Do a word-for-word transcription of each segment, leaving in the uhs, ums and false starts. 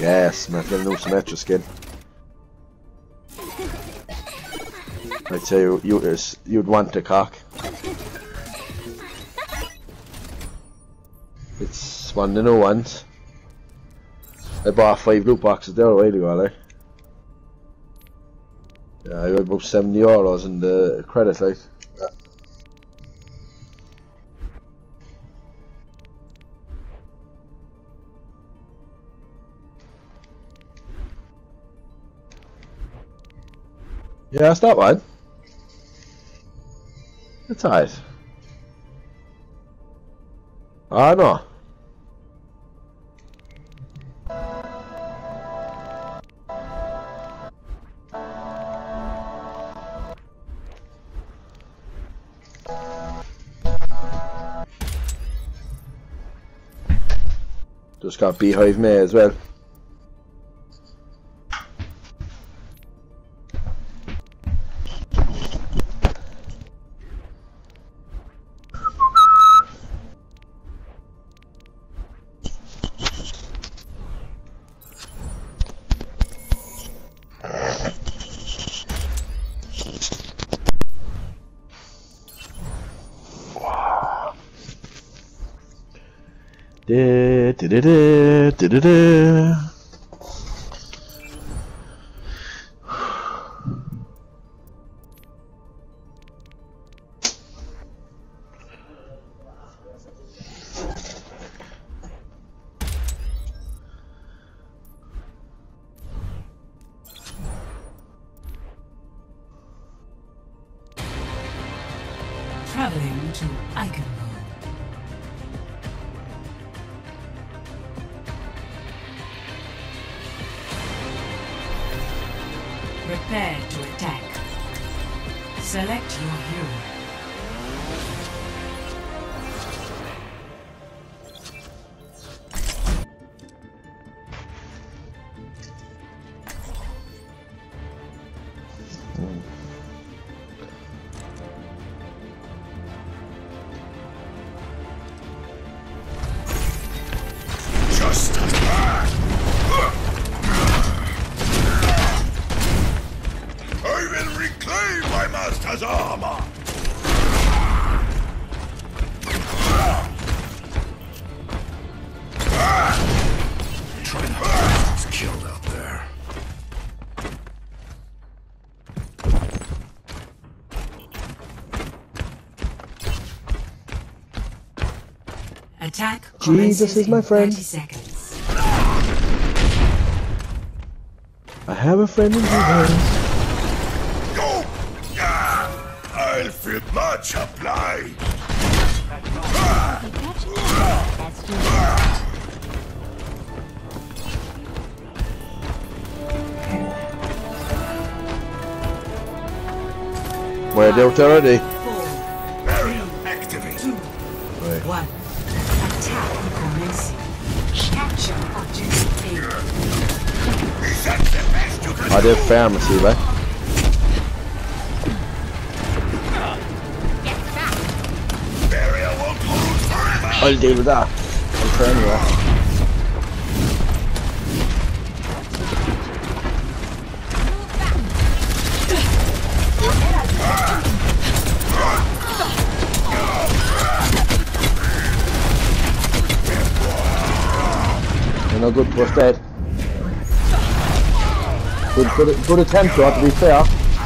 Yes, man, get a new Symmetra skin. I'd say you, you, you'd want the cock. It's one of the new ones. I bought five loot boxes there a while ago, like. Yeah, I got about seventy euros in the credit, like. Yeah. Yeah, it's not bad. It's alright. Ah, no. Just got Beehive May as well. Da, da, da, da, da, da, da. Traveling to Iconmode. Prepare to attack. Select your hero. Just attack! I will reclaim my master's armor! Try not to get killed out there. Attack. Jesus is my friend. thirty seconds. I have a friend in Jesus. Go! I'll feel much applied. We're out already. Barrier activated. Right. One. Attack commencing. Capture objective A. Is that the best you can I did pharmacy, right? Barrier won't hold forever! I'll deal with that. I'll turn you off. You're no good, we're dead. Good, good, good attempt, though, to be fair.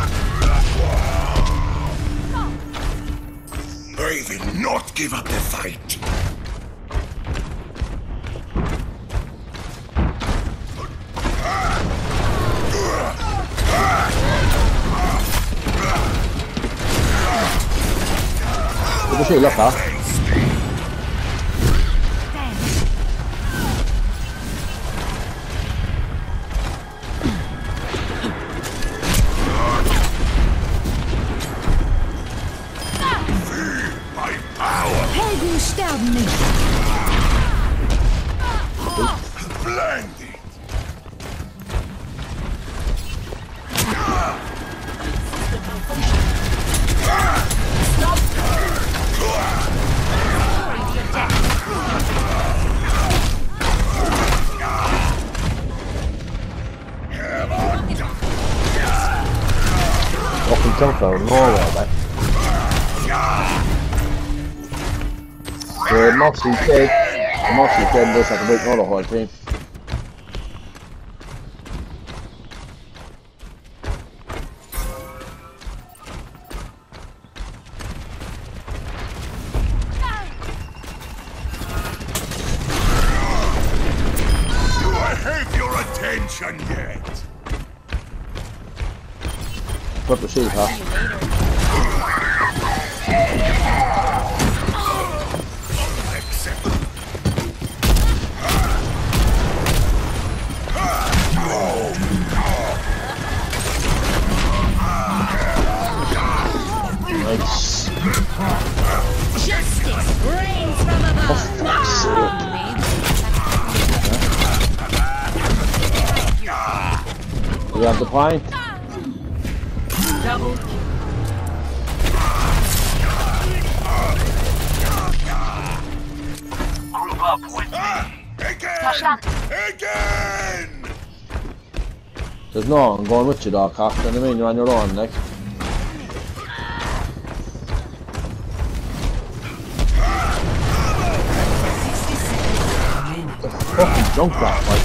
I will not give up the fight. Good to see you, look, huh? Helden sterben nicht. Blinded. jumped out of nowhere, man. The Moxie's dead. The Moxie's dead and does have to break another whole team. Yet. Put the sheep, huh? Nice. Justice reigns from above. For fuck's sake. We have the point. Double. Group up with me. Again! Again! There's no one going with you, dog, cock. You know what I mean? You're on your own, like. The fucking junk rat, like.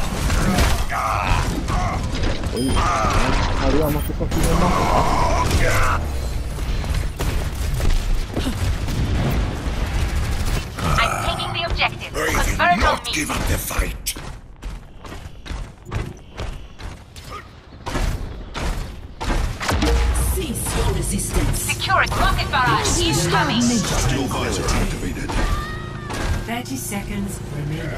Carry on, what the fuck are you doing now? I'm taking the objective. I will Converge on not me. give up the fight. Cease your resistance. Securing rocket barrage. Incoming. Steel visor activated. Thirty seconds remaining.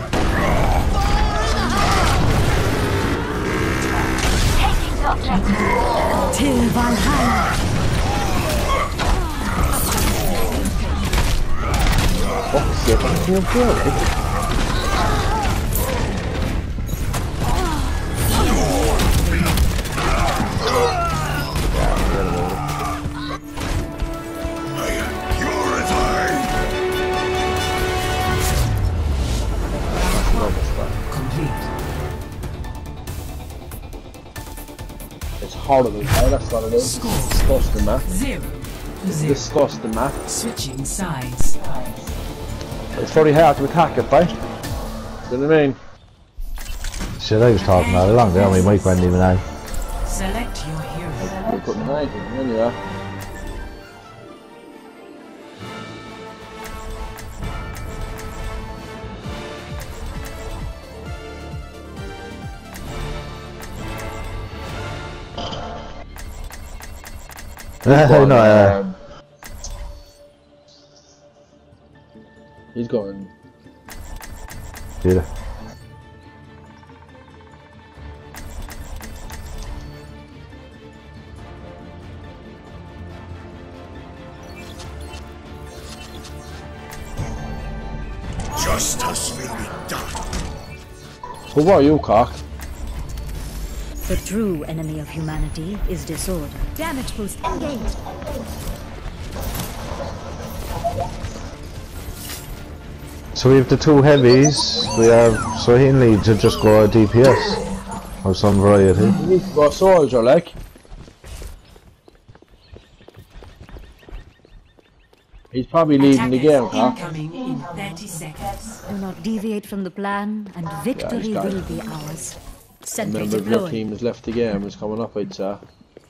Taking the objective. Till Valhalla. Fuck's sake, I can't do it. I am purified. Complete. It's horrible, right? That's what it is. Disgusting, man. Zero to zero. Disgusting, man. Switching sides. It's very hard to attack it, right? You know what I mean? Shit, I was talking all along there, my mic wasn't even on. Select your hero. You're putting behind him, anyway. No, no, uh, um, he's going. yeah. Justice will be done. Who are you, cock? The true enemy of humanity is disorder. Damage boost engaged. So we have the two heavies, we have, so he needs to just go D P S of some variety. You need to go soldier, like. He's probably leading the game, Attackers huh? incoming in thirty seconds. Do not deviate from the plan, and victory got will it. be ours. Sentry Remember, the deployed. team has left the game. It's coming up, I'd say.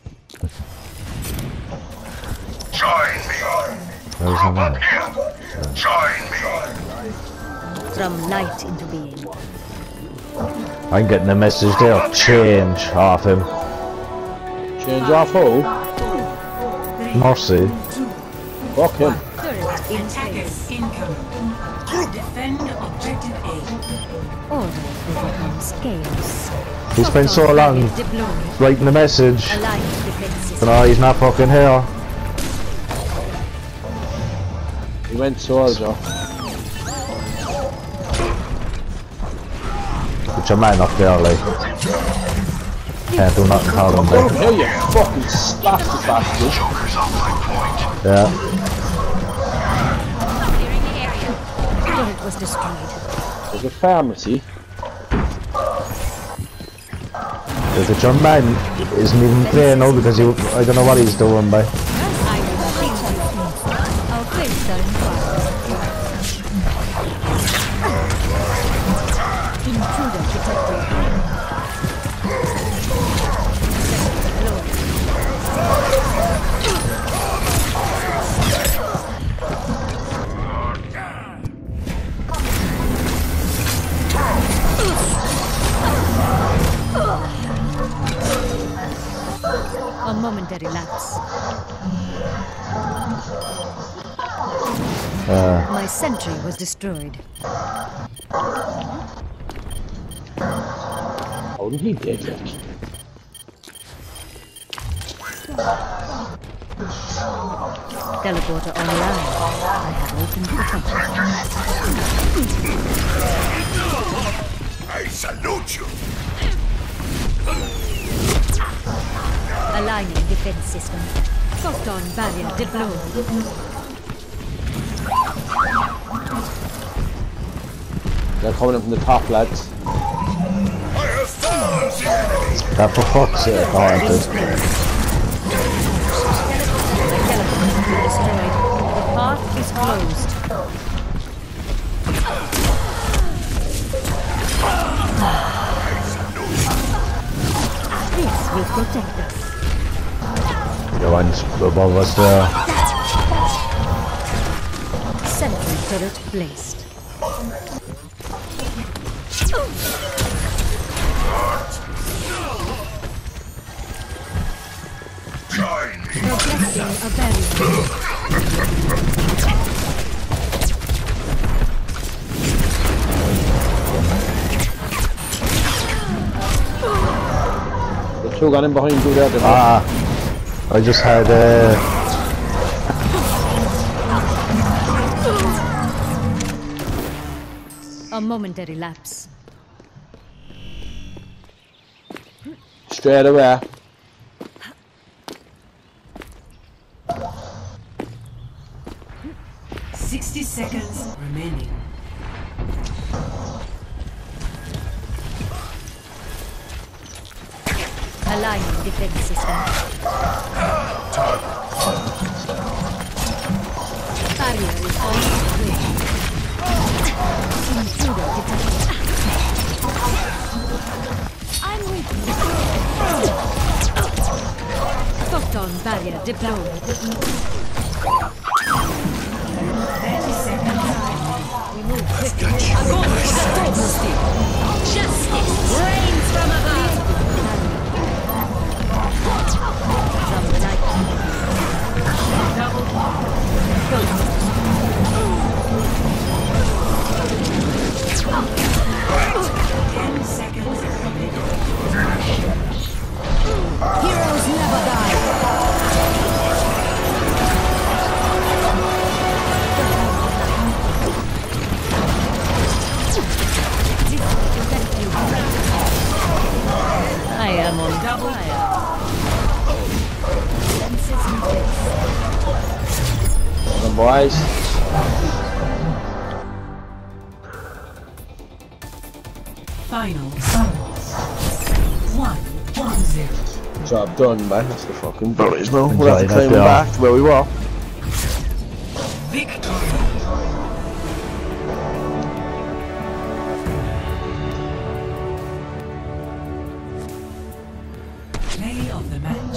Join me. There's a man. Join me. From light into being. I'm getting a message there, change off him. Change off who? Mercy. Fuck him. Turret in Attackers place. incoming. Defend objective A. Order overcomes chaos. He spent so long Deployed. writing the message, Aligned defense but system. no, he's not fucking here. He went soldier. Put your man up there, like. Can't do nothing hard on there. Here you fucking spastic bastard. Joker's on my point. Yeah. Clearing the area. Turret was destroyed. There's a pharmacy. The John man isn't even playing now because he, I don't know what he's doing, by. I will shield you. Our fates are in fire. Intruder detected. A momentary lapse. Uh, My sentry was destroyed. How did he get it? Teleporter online. I have opened the tunnel. I salute you. Aligning defense system. Photon barrier deployed. They're coming in from the top, lads. I have found the enemy. that for fuck's sake, I wanted. Teleporter destroyed. The path is closed. This will protect us. The one's above us there. Sentry turret placed. Join me. Progressing a barrier. The two got in behind you there. didn't they? Ah, I just had uh, A momentary lapse. Straight away. Sixty seconds remaining. Aligning defense system. Barrier is on its way. Intruder detected. I'm waiting. Photon barrier deployed. Thirty seconds. We move quickly. Justice reigns from above. From lightning. Double. Ten seconds remaining. Heroes never die. I am on double fire. Come on, boys. Final sums. One, one, zero. Job done, man. That's the fucking bullies now. Enjoy We'll have to that, climb yeah. back to where we were. Victory. Play of the match.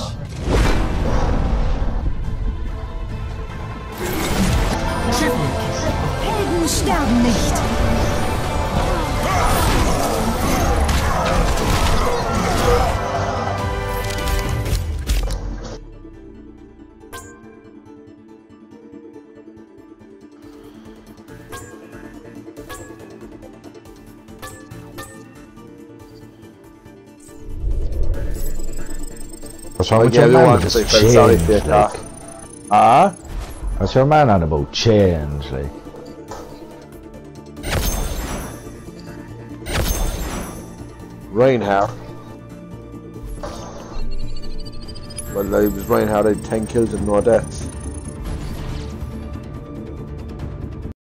Triple kill. Helden sterben nicht. what's wrong I with gave your you man one with so I his felt sorry for you, change, like? Doc. Ah? What's your man on about change, like? Reinhardt. Well, it was Reinhardt had ten kills and no deaths.